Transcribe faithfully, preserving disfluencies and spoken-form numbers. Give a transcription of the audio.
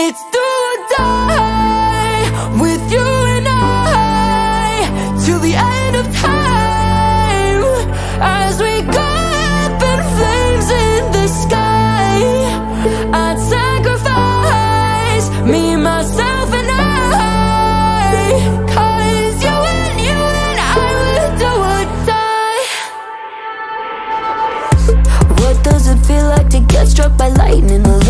It's do or die with you and I till the end of time, as we go up in flames in the sky. I'd sacrifice me, myself and I, 'cause you and you and I would do or die. What does it feel like to get struck by lightning?